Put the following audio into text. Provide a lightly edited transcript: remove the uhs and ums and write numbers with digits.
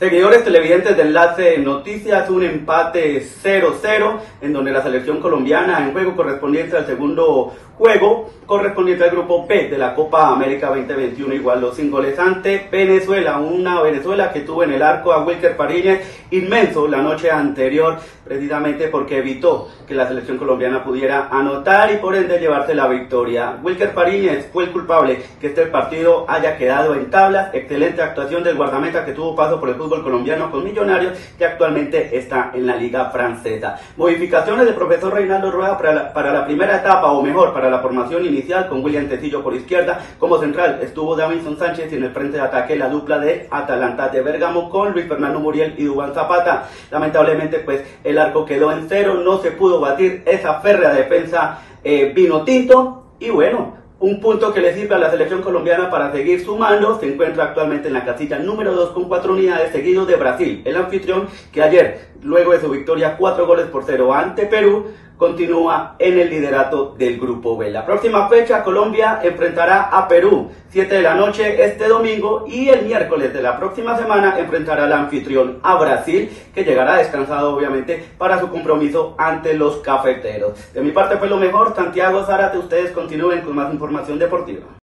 Seguidores televidentes de Enlace Noticias, un empate 0-0 en donde la selección colombiana en juego correspondiente al segundo juego correspondiente al grupo B de la Copa América 2021 igualó sin goles ante Venezuela, una Venezuela que tuvo en el arco a Wilker Fariñez inmenso la noche anterior, precisamente porque evitó que la selección colombiana pudiera anotar y por ende llevarse la victoria. Wilker Fariñez fue el culpable que este partido haya quedado en tablas. Excelente actuación del guardameta que tuvo paso por el fútbol colombiano con Millonarios, que actualmente está en la liga francesa. Modificaciones del profesor Reinaldo Rueda para la primera etapa, o mejor, para la formación inicial, con William Tecillo por izquierda. Como central estuvo Davinson Sánchez y en el frente de ataque la dupla de Atalanta de Bérgamo con Luis Fernando Muriel y Duván Zapata. Lamentablemente pues el arco quedó en cero, no se pudo batir esa férrea defensa vino tinto y bueno, un punto que le sirve a la selección colombiana para seguir sumando. Se encuentra actualmente en la casilla número 2 con 4 unidades, seguido de Brasil, el anfitrión que ayer, luego de su victoria 4-0 ante Perú, continúa en el liderato del grupo B. La próxima fecha, Colombia enfrentará a Perú, 7 de la noche este domingo, y el miércoles de la próxima semana enfrentará al anfitrión a Brasil, que llegará descansado obviamente para su compromiso ante los cafeteros. De mi parte fue lo mejor. Santiago Zárate, ustedes continúen con más información deportiva.